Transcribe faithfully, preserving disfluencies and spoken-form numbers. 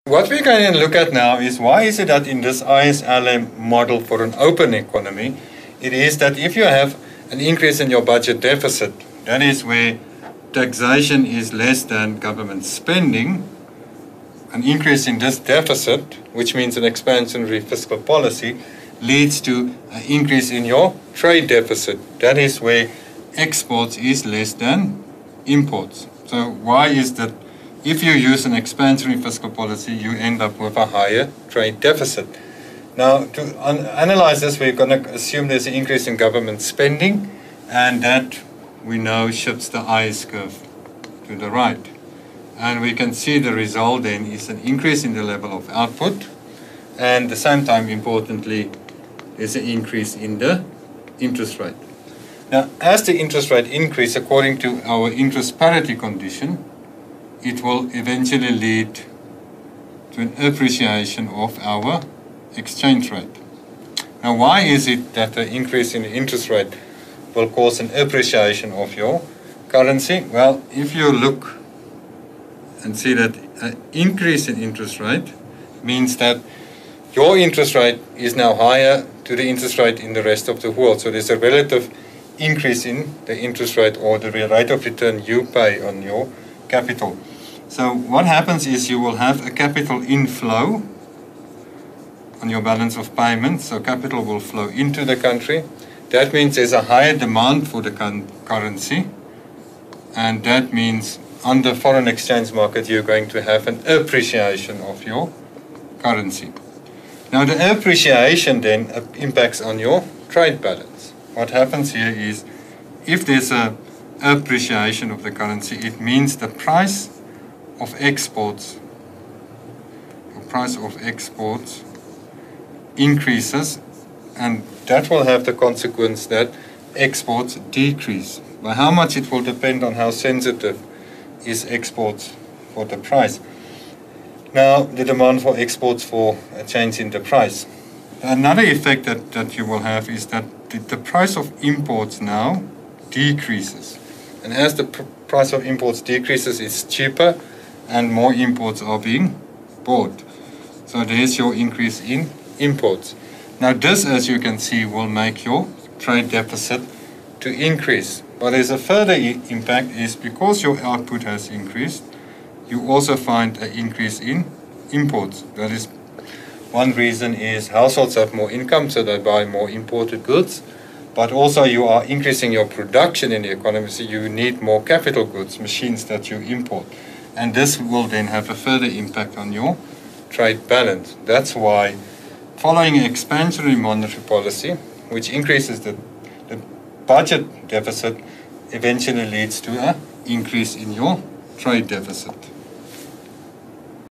What we're going to look at now is why is it that in this I S L M model for an open economy, it is that if you have an increase in your budget deficit, that is where taxation is less than government spending, an increase in this deficit, which means an expansionary fiscal policy, leads to an increase in your trade deficit. That is where exports is less than imports. So why is that? If you use an expansionary fiscal policy, you end up with a higher trade deficit. Now, to un analyze this, we're going to assume there's an increase in government spending, and that we know shifts the I S curve to the right. And we can see the result then is an increase in the level of output, and at the same time, importantly, there's an increase in the interest rate. Now, as the interest rate increase, according to our interest parity condition, it will eventually lead to an appreciation of our exchange rate. Now, why is it that the increase in the interest rate will cause an appreciation of your currency? Well, if you look and see that an increase in interest rate means that your interest rate is now higher to the interest rate in the rest of the world. So there's a relative increase in the interest rate or the rate of return you pay on your capital. So what happens is you will have a capital inflow on your balance of payments. So capital will flow into the country. That means there's a higher demand for the currency. And that means on the foreign exchange market, you're going to have an appreciation of your currency. Now the appreciation then impacts on your trade balance. What happens here is if there's a appreciation of the currency, it means the price of exports, the price of exports increases, and that will have the consequence that exports decrease. By how much it will depend on how sensitive is exports for the price. Now, the demand for exports for a change in the price. Another effect that, that you will have is that the, the price of imports now decreases. And as the pr price of imports decreases, it's cheaper and more imports are being bought. So there's your increase in imports. Now this, as you can see, will make your trade deficit to increase. But there's a further impact is because your output has increased, you also find an increase in imports. That is, one reason is households have more income, so they buy more imported goods. But also you are increasing your production in the economy, so you need more capital goods, machines that you import. And this will then have a further impact on your trade balance. That's why following expansionary monetary policy, which increases the, the budget deficit, eventually leads to an increase in your trade deficit.